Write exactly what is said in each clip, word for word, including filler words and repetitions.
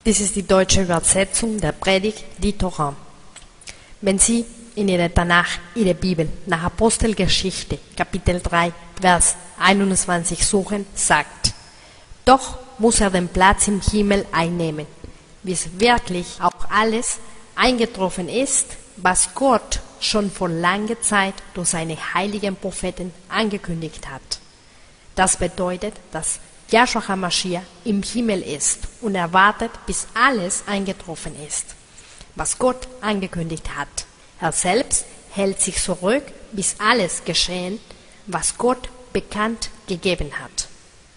Dies ist die deutsche Übersetzung der Predigt, die Tora. Wenn Sie in Ihrer Tanach, Ihre Bibel, nach Apostelgeschichte, Kapitel drei, Vers einundzwanzig suchen, sagt: Doch muss er den Platz im Himmel einnehmen, wie es wirklich auch alles eingetroffen ist, was Gott schon vor langer Zeit durch seine heiligen Propheten angekündigt hat. Das bedeutet, dass Yahshua HaMashiach im Himmel ist und er wartet, bis alles eingetroffen ist, was Gott angekündigt hat. Er selbst hält sich zurück, bis alles geschehen, was Gott bekannt gegeben hat.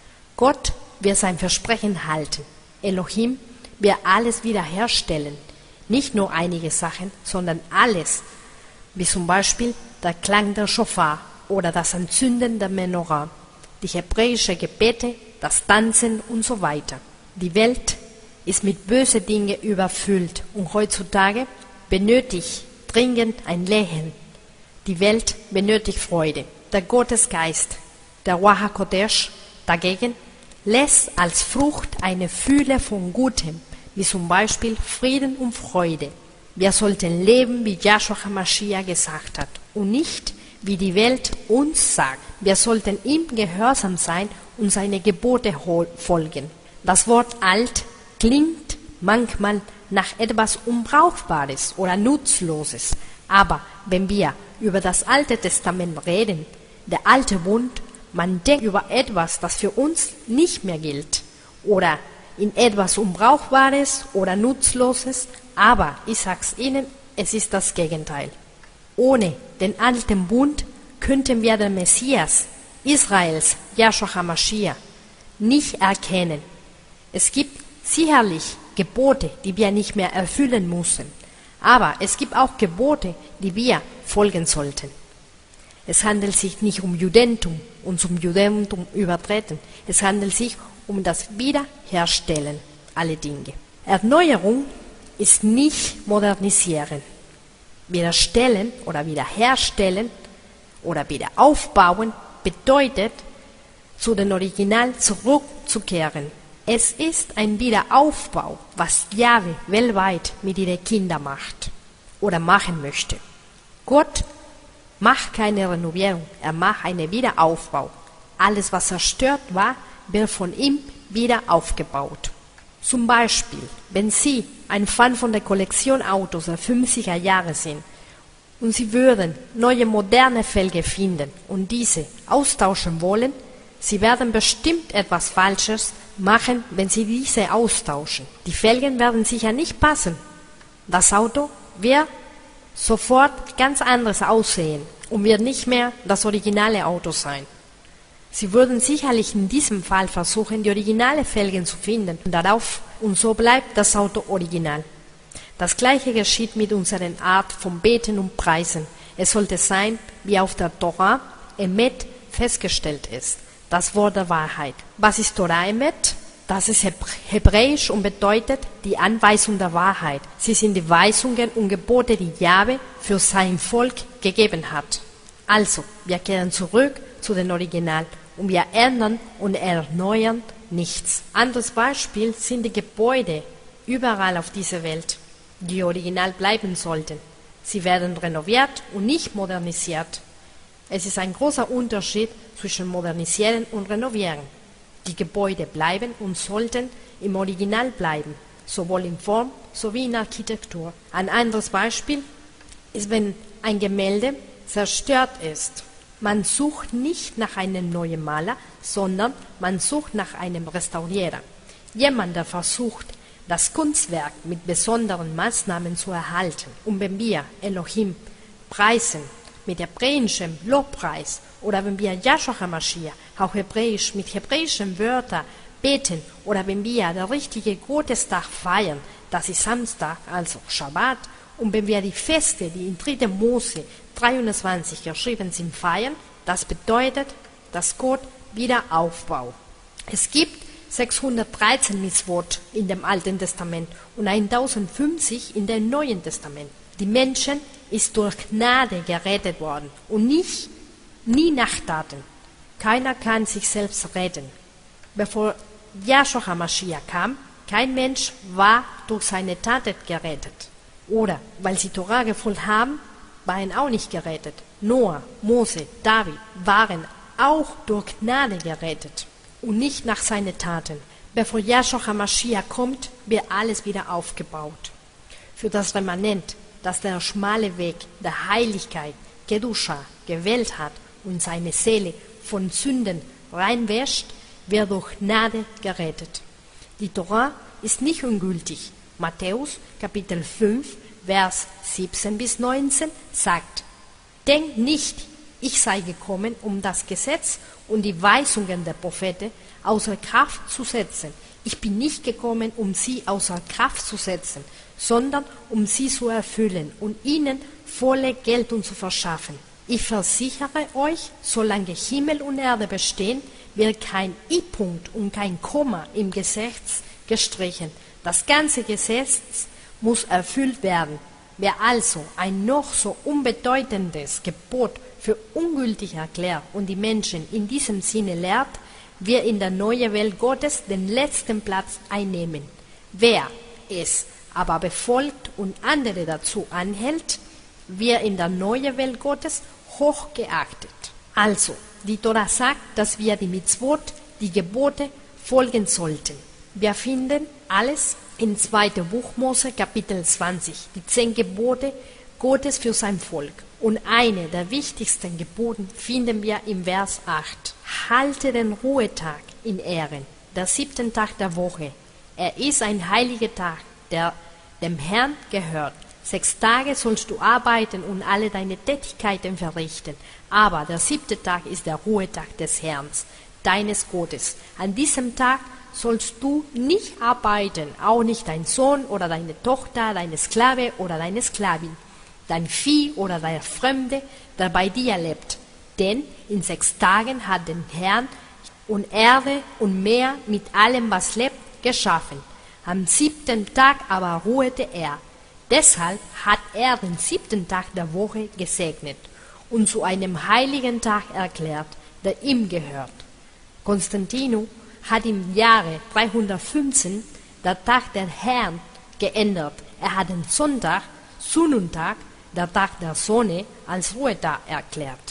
Gott wird sein Versprechen halten. Elohim wird alles wiederherstellen. Nicht nur einige Sachen, sondern alles, wie zum Beispiel der Klang der Schofar oder das Entzünden der Menorah, die hebräischen Gebete, das Tanzen und so weiter. Die Welt ist mit bösen Dingen überfüllt und heutzutage benötigt dringend ein Lächeln. Die Welt benötigt Freude. Der Gottesgeist, der Ruach HaKodesh, dagegen lässt als Frucht eine Fülle von Gutem, wie zum Beispiel Frieden und Freude. Wir sollten leben, wie Yahshua HaMashiach gesagt hat, und nicht, wie die Welt uns sagt. Wir sollten ihm gehorsam sein und seine Gebote folgen. Das Wort alt klingt manchmal nach etwas Unbrauchbares oder Nutzloses. Aber wenn wir über das Alte Testament reden, der alte Bund, man denkt über etwas, das für uns nicht mehr gilt. Oder in etwas Unbrauchbares oder Nutzloses. Aber ich sag's Ihnen, es ist das Gegenteil. Ohne den alten Bund könnten wir den Messias Israels, Yahshua HaMashiach, nicht erkennen. Es gibt sicherlich Gebote, die wir nicht mehr erfüllen müssen, aber es gibt auch Gebote, die wir folgen sollten. Es handelt sich nicht um Judentum und zum Judentum übertreten, es handelt sich um das Wiederherstellen aller Dinge. Erneuerung ist nicht modernisieren. Wiederstellen oder wiederherstellen oder wieder aufbauen bedeutet, zu den Original zurückzukehren. Es ist ein Wiederaufbau, was Jahwe weltweit mit ihren Kindern macht oder machen möchte. Gott macht keine Renovierung, er macht einen Wiederaufbau. Alles, was zerstört war, wird von ihm wieder aufgebaut. Zum Beispiel, wenn Sie ein Fan von der Kollektion Autos der fünfziger Jahre sind und Sie würden neue moderne Felgen finden und diese austauschen wollen, Sie werden bestimmt etwas Falsches machen, wenn Sie diese austauschen. Die Felgen werden sicher nicht passen. Das Auto wird sofort ganz anders aussehen und wird nicht mehr das originale Auto sein. Sie würden sicherlich in diesem Fall versuchen, die originale Felgen zu finden und darauf, und so bleibt das Auto original. Das Gleiche geschieht mit unserer Art von Beten und Preisen. Es sollte sein, wie auf der Torah Emet festgestellt ist, das Wort der Wahrheit. Was ist Torah Emet? Das ist Hebräisch und bedeutet die Anweisung der Wahrheit. Sie sind die Weisungen und Gebote, die Jahwe für sein Volk gegeben hat. Also, wir kehren zurück zu den Original und wir ändern und erneuern nichts. Anderes Beispiel sind die Gebäude überall auf dieser Welt, die original bleiben sollten. Sie werden renoviert und nicht modernisiert. Es ist ein großer Unterschied zwischen modernisieren und renovieren. Die Gebäude bleiben und sollten im Original bleiben, sowohl in Form sowie in Architektur. Ein anderes Beispiel ist, wenn ein Gemälde zerstört ist. Man sucht nicht nach einem neuen Maler, sondern man sucht nach einem Restaurierer. Jemand, der versucht, das Kunstwerk mit besonderen Maßnahmen zu erhalten. Und wenn wir Elohim preisen mit hebräischem Lobpreis oder wenn wir Yahshua HaMashiach auch hebräisch mit hebräischen Wörtern beten oder wenn wir den richtigen Gottestag feiern, das ist Samstag, also Shabbat, und wenn wir die Feste, die in dritter Mose dreiundzwanzig geschrieben sind, feiern, das bedeutet, dass Gott wieder aufbaut. Es gibt sechshundertdreizehn Mitzvot in dem Alten Testament und tausendfünfzig in dem Neuen Testament. Die Menschen ist durch Gnade gerettet worden und nicht nie nach Taten. Keiner kann sich selbst retten. Bevor Yahshua HaMashiach kam, Kein Mensch war durch seine Taten gerettet. Oder weil sie Torah gefolgt haben, waren auch nicht gerettet. Noah, Mose, David waren auch durch Gnade gerettet und nicht nach seinen Taten. Bevor Yahshua HaMashiach kommt, wird alles wieder aufgebaut. Für das Remanent, das der schmale Weg der Heiligkeit, Kedusha, gewählt hat und seine Seele von Sünden reinwäscht, wird durch Gnade gerettet. Die Torah ist nicht ungültig. Matthäus Kapitel fünf, Vers siebzehn bis neunzehn sagt: Denkt nicht, ich sei gekommen, um das Gesetz und die Weisungen der Propheten außer Kraft zu setzen. Ich bin nicht gekommen, um sie außer Kraft zu setzen, sondern um sie zu erfüllen und ihnen volle Geltung zu verschaffen. Ich versichere euch, solange Himmel und Erde bestehen, wird kein I-Punkt und kein Komma im Gesetz gestrichen. Das ganze Gesetz muss erfüllt werden. Wer also ein noch so unbedeutendes Gebot für ungültig erklärt und die Menschen in diesem Sinne lehrt, wird in der neuen Welt Gottes den letzten Platz einnehmen. Wer es aber befolgt und andere dazu anhält, wird in der neuen Welt Gottes hochgeachtet. Also, die Tora sagt, dass wir die Mitzvot, die Gebote, folgen sollten. Wir finden alles in zweiter Buch Mose, Kapitel zwanzig, die zehn Gebote Gottes für sein Volk. Und eine der wichtigsten Gebote finden wir im Vers acht. Halte den Ruhetag in Ehren, der siebten Tag der Woche. Er ist ein heiliger Tag, der dem Herrn gehört. Sechs Tage sollst du arbeiten und alle deine Tätigkeiten verrichten. Aber der siebte Tag ist der Ruhetag des Herrn, deines Gottes. An diesem Tag sollst du nicht arbeiten, auch nicht dein Sohn oder deine Tochter, deine Sklave oder deine Sklavin, dein Vieh oder der Fremde, der bei dir lebt. Denn in sechs Tagen hat den Herrn und Erde und Meer mit allem, was lebt, geschaffen. Am siebten Tag aber ruhete er. Deshalb hat er den siebten Tag der Woche gesegnet und zu einem heiligen Tag erklärt, der ihm gehört. Konstantino hat im Jahre dreihundertfünfzehn der Tag der Herrn geändert. Er hat den Sonntag, Sonnentag, der Tag der Sonne, als Ruhetag erklärt.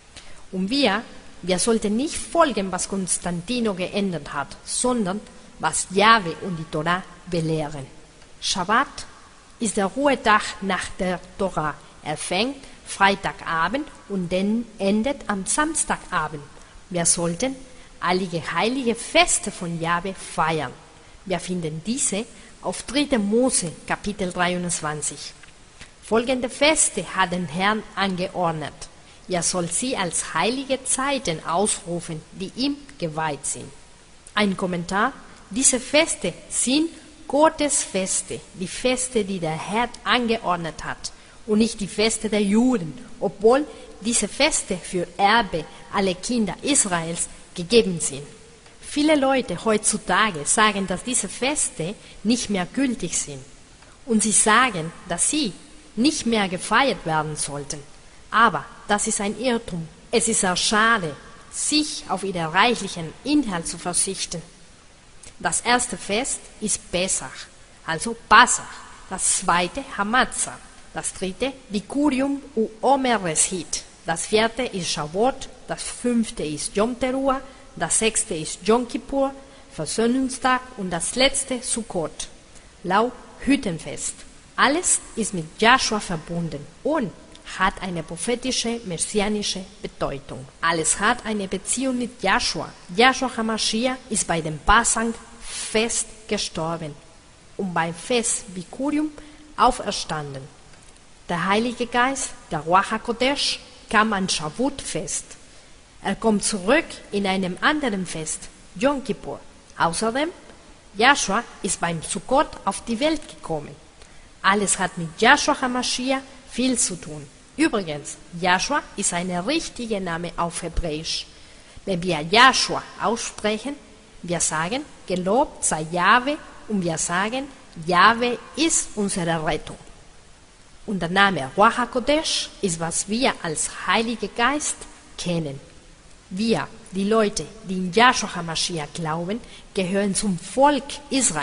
Und wir, wir sollten nicht folgen, was Konstantino geändert hat, sondern was Jahwe und die Torah belehren. Schabbat ist der Ruhetag nach der Torah. Er fängt Freitagabend und dann endet am Samstagabend. Wir sollten einige heilige Feste von Jahwe feiern. Wir finden diese auf dritter Mose, Kapitel dreiundzwanzig. Folgende Feste hat der Herr angeordnet. Er soll sie als heilige Zeiten ausrufen, die ihm geweiht sind. Ein Kommentar: Diese Feste sind Gottes Feste, die Feste, die der Herr angeordnet hat, und nicht die Feste der Juden, obwohl diese Feste für Erbe alle Kinder Israels gegeben sind. Viele Leute heutzutage sagen, dass diese Feste nicht mehr gültig sind. Und sie sagen, dass sie nicht mehr gefeiert werden sollten. Aber das ist ein Irrtum. Es ist auch schade, sich auf ihren reichlichen Inhalt zu verzichten. Das erste Fest ist Pesach, also Passach. Das zweite Hamatzah. Das dritte Bikurium u Omer Reshit. Das vierte ist Shavuot. Das fünfte ist Yom Teruah. Das sechste ist Yom Kippur, Versöhnungstag, und das letzte Sukkot, laut Hüttenfest. Alles ist mit Joshua verbunden und hat eine prophetische, messianische Bedeutung. Alles hat eine Beziehung mit Joshua. Joshua HaMashiach ist bei dem Passach-Fest gestorben und beim Fest Bikurium auferstanden. Der Heilige Geist, der Ruach HaKodesh, kam an Shavuot-Fest. Er kommt zurück in einem anderen Fest, Yom Kippur. Außerdem, Joshua ist beim Sukkot auf die Welt gekommen. Alles hat mit Joshua HaMashiach viel zu tun. Übrigens, Joshua ist ein richtiger Name auf Hebräisch. Wenn wir Joshua aussprechen, wir sagen, gelobt sei Jahwe, und wir sagen, Jahwe ist unsere Rettung. Und der Name Ruach HaKodesh ist, was wir als Heiliger Geist kennen. Wir, die Leute, die in Joshua HaMashiach glauben, gehören zum Volk Israels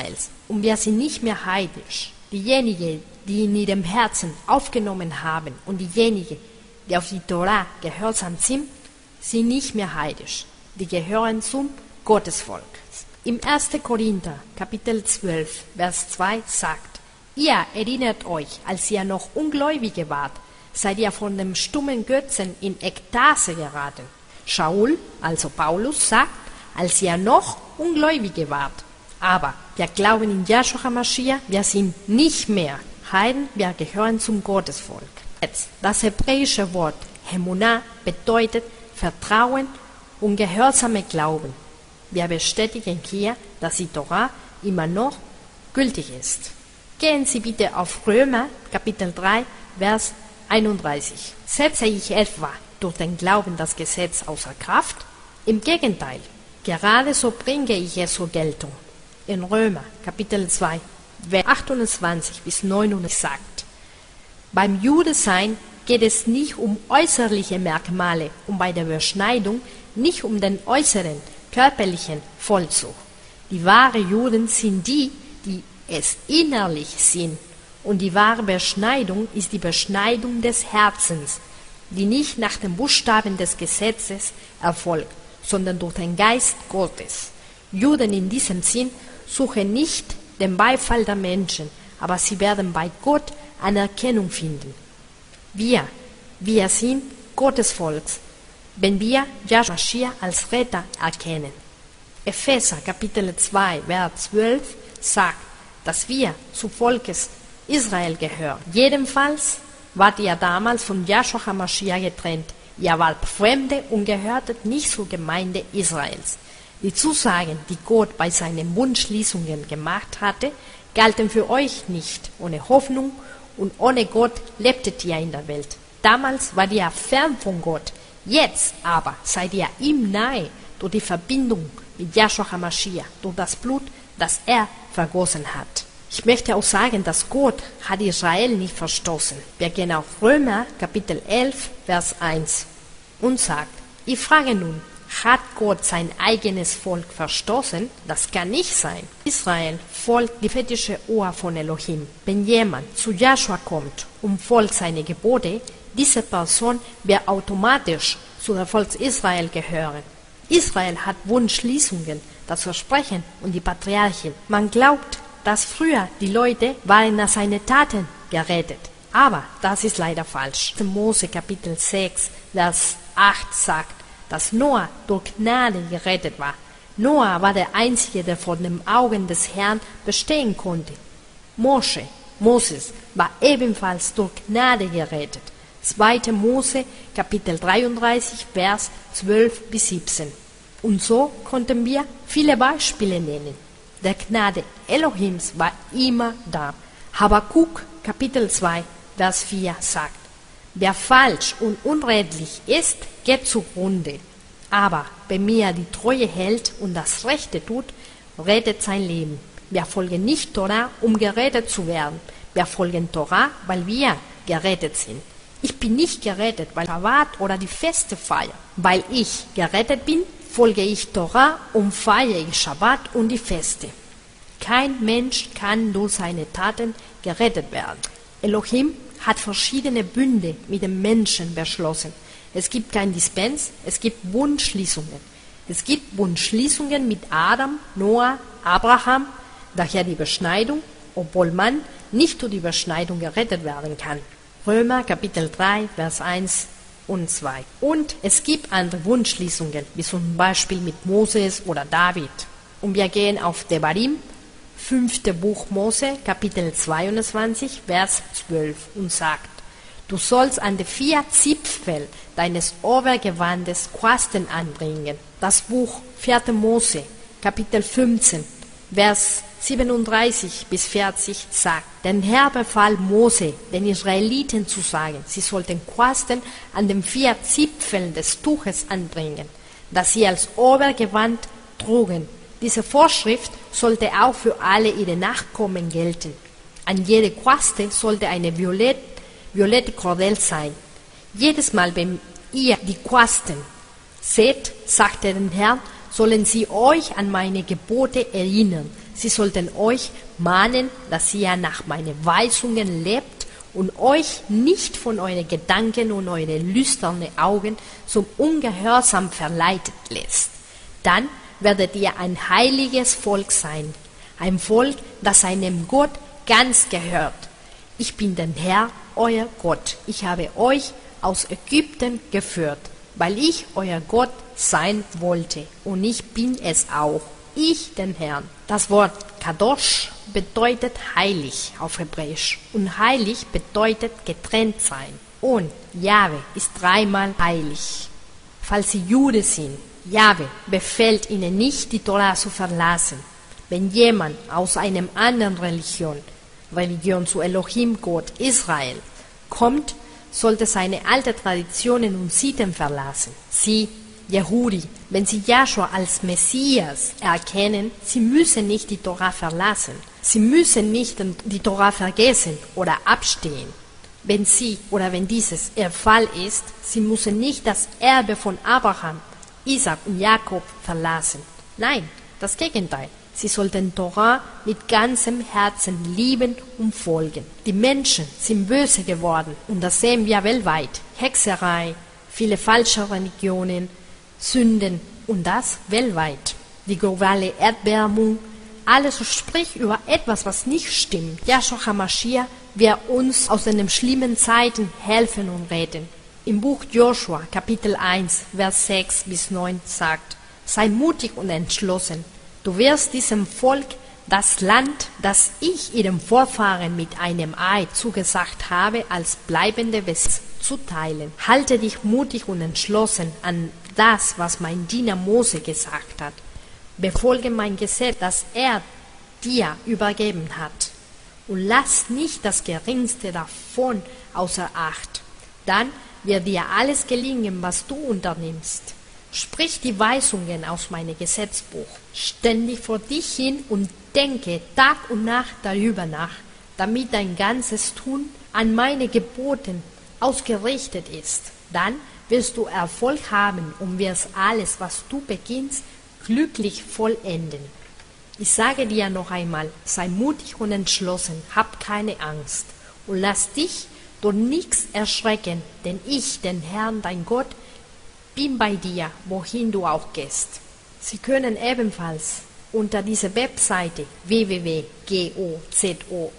und wir sind nicht mehr heidnisch. Diejenigen, die in ihrem Herzen aufgenommen haben und diejenigen, die auf die Torah gehorsam sind, sind nicht mehr heidnisch. Die gehören zum Gottesvolk. Im ersten Korinther, Kapitel zwölf, Vers zwei sagt, ihr erinnert euch, als ihr noch Ungläubige wart, seid ihr von dem stummen Götzen in Ekstase geraten. Shaul, also Paulus, sagt, als ihr noch Ungläubige wart. Aber wir glauben in Yahshua HaMashiach, wir sind nicht mehr Heiden, wir gehören zum Gottesvolk. Jetzt, das hebräische Wort Emunah bedeutet Vertrauen und gehorsame Glauben. Wir bestätigen hier, dass die Torah immer noch gültig ist. Gehen Sie bitte auf Römer, Kapitel drei, Vers einunddreißig. Setze ich etwa durch den Glauben das Gesetz außer Kraft? Im Gegenteil, gerade so bringe ich es zur Geltung. In Römer, Kapitel zwei, Vers achtundzwanzig bis neunundzwanzig sagt, beim Judesein geht es nicht um äußerliche Merkmale und bei der Beschneidung nicht um den äußeren, körperlichen Vollzug. Die wahren Juden sind die, die es innerlich sind. Und die wahre Beschneidung ist die Beschneidung des Herzens, die nicht nach den Buchstaben des Gesetzes erfolgt, sondern durch den Geist Gottes. Juden in diesem Sinn suchen nicht den Beifall der Menschen, aber sie werden bei Gott Anerkennung finden. Wir, wir sind Gottes Volks, wenn wir Yahshua HaMashiach als Retter erkennen. Epheser Kapitel zwei, Vers zwölf sagt, dass wir zu Volkes Israel gehören. Jedenfalls wart ihr damals von Yahshua HaMashiach getrennt. Ihr wart Fremde und gehörtet nicht zur Gemeinde Israels. Die Zusagen, die Gott bei seinen Bundschließungen gemacht hatte, galten für euch nicht. Ohne Hoffnung und ohne Gott lebtet ihr in der Welt. Damals wart ihr fern von Gott. Jetzt aber seid ihr ihm nahe durch die Verbindung mit Yahshua HaMashiach, durch das Blut, das er vergossen hat. Ich möchte auch sagen, dass Gott hat Israel nicht verstoßen. Wir gehen auf Römer Kapitel elf, Vers eins und sagt, ich frage nun, hat Gott sein eigenes Volk verstoßen? Das kann nicht sein. Israel folgt die fetische Ohr von Elohim. Wenn jemand zu Yahshua kommt und folgt seine Gebote, diese Person wird automatisch zu der Volk Israel gehören. Israel hat Bundschließungen, das Versprechen und die Patriarchen. Man glaubt, dass früher die Leute waren nach seinen Taten gerettet. Aber das ist leider falsch. Mose Kapitel sechs, Vers acht sagt, dass Noah durch Gnade gerettet war. Noah war der Einzige, der vor den Augen des Herrn bestehen konnte. Mosche, Moses, war ebenfalls durch Gnade gerettet. zweiter Mose, Kapitel dreiunddreißig, Vers zwölf bis siebzehn. Und so konnten wir viele Beispiele nennen. Der Gnade Elohims war immer da. Habakuk, Kapitel zwei, Vers vier sagt, wer falsch und unredlich ist, geht zugrunde. Aber wer mir die Treue hält und das Rechte tut, rettet sein Leben. Wir folgen nicht Torah, um gerettet zu werden. Wir folgen Torah, weil wir gerettet sind. Ich bin nicht gerettet, weil Shabbat oder die Feste feiern. Weil ich gerettet bin, folge ich Torah und feiere ich Shabbat und die Feste. Kein Mensch kann durch seine Taten gerettet werden. Elohim hat verschiedene Bünde mit den Menschen beschlossen. Es gibt kein Dispens, es gibt Bundschließungen. Es gibt Bundschließungen mit Adam, Noah, Abraham, daher die Beschneidung, obwohl man nicht durch die Beschneidung gerettet werden kann. Römer Kapitel drei, Vers eins und zwei. Und es gibt andere Bundschließungen, wie zum Beispiel mit Moses oder David. Und wir gehen auf Devarim, fünfte Buch Mose, Kapitel zweiundzwanzig, Vers zwölf und sagt, du sollst an die vier Zipfel deines Obergewandes Quasten anbringen. Das Buch vierte Mose, Kapitel fünfzehn, Vers siebenunddreißig bis vierzig sagt, denn Herr befahl Mose, den Israeliten zu sagen, sie sollten Quasten an den vier Zipfeln des Tuches anbringen, das sie als Obergewand trugen. Diese Vorschrift sollte auch für alle ihre Nachkommen gelten. An jede Quaste sollte eine violett, violette Kordel sein. Jedes Mal, wenn ihr die Quasten seht, sagte der Herr, sollen sie euch an meine Gebote erinnern, Sie sollten euch mahnen, dass ihr nach meinen Weisungen lebt und euch nicht von euren Gedanken und euren lüsternen Augen zum Ungehorsam verleitet lässt. Dann werdet ihr ein heiliges Volk sein, ein Volk, das seinem Gott ganz gehört. Ich bin der Herr, euer Gott. Ich habe euch aus Ägypten geführt, weil ich euer Gott sein wollte. Und ich bin es auch, ich, den Herrn. Das Wort Kadosh bedeutet heilig auf Hebräisch. Und heilig bedeutet getrennt sein. Und Jahwe ist dreimal heilig. Falls sie Jude sind, Jahwe befehlt ihnen nicht, die Tora zu verlassen. Wenn jemand aus einer anderen Religion, Religion zu Elohim, Gott, Israel, kommt, sollte seine alten Traditionen und Sitten verlassen. Sie, Jehudi, wenn sie Joshua als Messias erkennen, sie müssen nicht die Tora verlassen. Sie müssen nicht die Tora vergessen oder abstehen. Wenn sie oder wenn dieses der Fall ist, sie müssen nicht das Erbe von Abraham, Isaac und Jakob verlassen. Nein, das Gegenteil. Sie sollten Tora mit ganzem Herzen lieben und folgen. Die Menschen sind böse geworden und das sehen wir weltweit. Hexerei, viele falsche Religionen, Sünden und das weltweit. Die globale Erderwärmung, alles spricht über etwas, was nicht stimmt. Yahshua HaMashiach wird uns aus den schlimmen Zeiten helfen und retten. Im Buch Joshua, Kapitel eins, Vers sechs bis neun sagt: Sei mutig und entschlossen. Du wirst diesem Volk das Land, das ich ihren Vorfahren mit einem Eid zugesagt habe, als bleibende Besitz zuteilen. Halte dich mutig und entschlossen an das, was mein Diener Mose gesagt hat. Befolge mein Gesetz, das er dir übergeben hat. Und lass nicht das Geringste davon außer Acht. Dann wird dir alles gelingen, was du unternimmst. Sprich die Weisungen aus meinem Gesetzbuch ständig vor dich hin und denke Tag und Nacht darüber nach, damit dein ganzes Tun an meine Geboten ausgerichtet ist. Dann wirst du Erfolg haben und wirst alles, was du beginnst, glücklich vollenden. Ich sage dir noch einmal, sei mutig und entschlossen, hab keine Angst und lass dich durch nichts erschrecken, denn ich, den Herrn, dein Gott, bin bei dir, wohin du auch gehst. Sie können ebenfalls unter dieser Webseite w w w punkt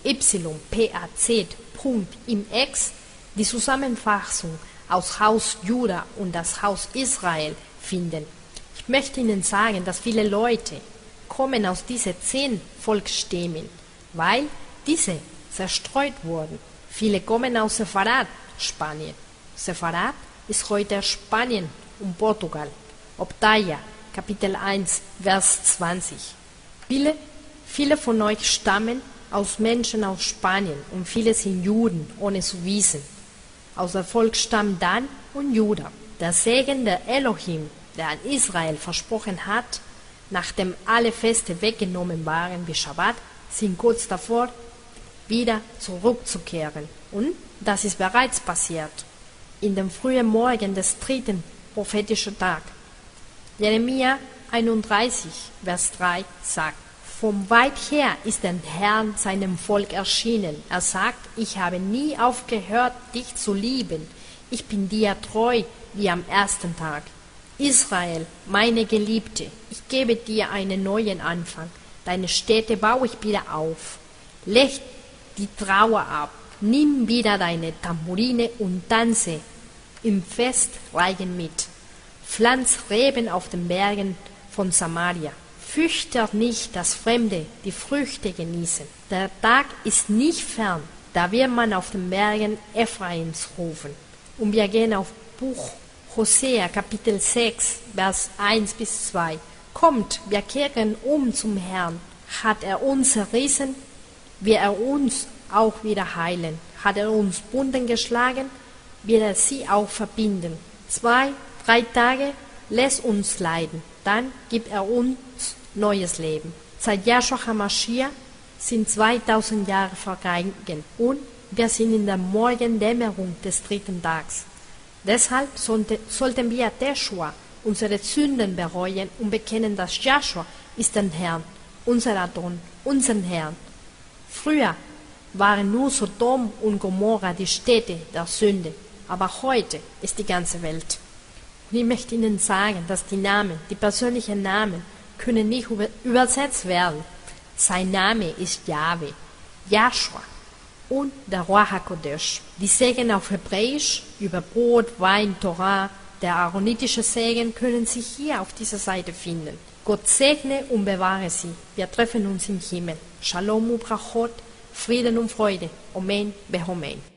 gozoypaz punkt imex die Zusammenfassung aus Haus Juda und das Haus Israel finden. Ich möchte Ihnen sagen, dass viele Leute kommen aus diesen zehn Volksstämmen, weil diese zerstreut wurden. Viele kommen aus Sepharad, Spanien. Sepharad ist heute Spanien und Portugal. Obdaya, Kapitel eins, Vers zwanzig. Viele, viele von euch stammen aus Menschen aus Spanien und viele sind Juden, ohne zu wissen. Aus dem Volksstamm Dan und Juda. Der Segen der Elohim, der an Israel versprochen hat, nachdem alle Feste weggenommen waren wie Schabbat, sind kurz davor, wieder zurückzukehren. Und das ist bereits passiert. In dem frühen Morgen des dritten prophetischen Tages. Jeremia einunddreißig, Vers drei sagt: Von weit her ist der Herr seinem Volk erschienen. Er sagt: Ich habe nie aufgehört, dich zu lieben. Ich bin dir treu wie am ersten Tag. Israel, meine Geliebte, ich gebe dir einen neuen Anfang. Deine Städte baue ich wieder auf. Leg die Trauer ab. Nimm wieder deine Tamburine und tanze im Festreigen mit. Pflanz Reben auf den Bergen von Samaria. Fürchte nicht, dass Fremde die Früchte genießen. Der Tag ist nicht fern, da wird man auf den Bergen Ephraims rufen. Und wir gehen auf Buch Hosea, Kapitel sechs, Vers eins bis zwei. Kommt, wir kehren um zum Herrn. Hat er uns zerrissen, wird er uns auch wieder heilen. Hat er uns Wunden geschlagen, wird er sie auch verbinden. Zwei, drei Tage lässt uns leiden, dann gibt er uns neues Leben. Seit Yahshua HaMashiach sind zweitausend Jahre vergangen und wir sind in der Morgendämmerung des dritten Tages. Deshalb sollte, sollten wir Teshua, unsere Sünden bereuen und bekennen, dass Yahshua ist der Herr unser Adon, unseren Herrn. Früher waren nur Sodom und Gomorra die Städte der Sünde, aber heute ist die ganze Welt. Und ich möchte Ihnen sagen, dass die Namen, die persönlichen Namen, können nicht über, übersetzt werden. Sein Name ist Jahwe, Joshua und der Ruach HaKodesh. Die Segen auf Hebräisch über Brot, Wein, Torah, der aaronitische Segen können Sie hier auf dieser Seite finden. Gott segne und bewahre Sie. Wir treffen uns im Himmel. Shalom und Brachot, Frieden und Freude. Amen, Behomen.